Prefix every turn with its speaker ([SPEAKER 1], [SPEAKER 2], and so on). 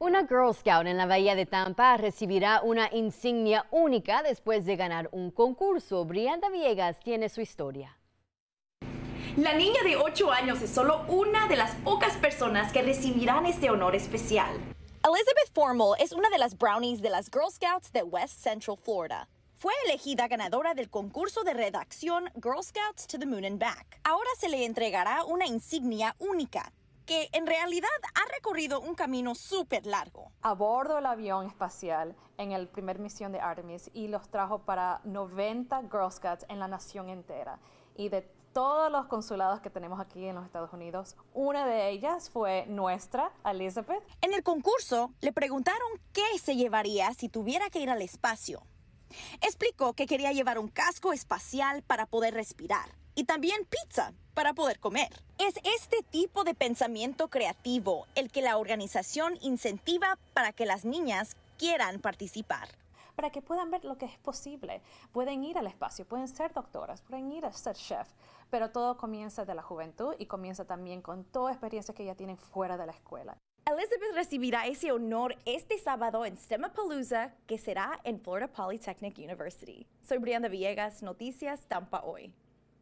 [SPEAKER 1] Una Girl Scout en la Bahía de Tampa recibirá una insignia única después de ganar un concurso. Brianda Villegas tiene su historia.
[SPEAKER 2] La niña de 8 años es solo una de las pocas personas que recibirán este honor especial.
[SPEAKER 3] Elizabeth Formal es una de las brownies de las Girl Scouts de West Central Florida. Fue elegida ganadora del concurso de redacción Girl Scouts to the Moon and Back. Ahora se le entregará una insignia única, que en realidad ha recorrido un camino súper largo.
[SPEAKER 4] A bordo del avión espacial en el primer misión de Artemis y los trajo para 90 Girl Scouts en la nación entera. Y de todos los consulados que tenemos aquí en los Estados Unidos, una de ellas fue nuestra, Elizabeth.
[SPEAKER 3] En el concurso le preguntaron qué se llevaría si tuviera que ir al espacio. Explicó que quería llevar un casco espacial para poder respirar y también pizza para poder comer. Es este tipo de pensamiento creativo el que la organización incentiva para que las niñas quieran participar.
[SPEAKER 4] Para que puedan ver lo que es posible. Pueden ir al espacio, pueden ser doctoras, pueden ir a ser chef, pero todo comienza de la juventud y comienza también con toda experiencia que ya tienen fuera de la escuela.
[SPEAKER 3] Elizabeth recibirá ese honor este sábado en STEMapalooza, que será en Florida Polytechnic University. Soy Brianda Villegas, Noticias Tampa Hoy.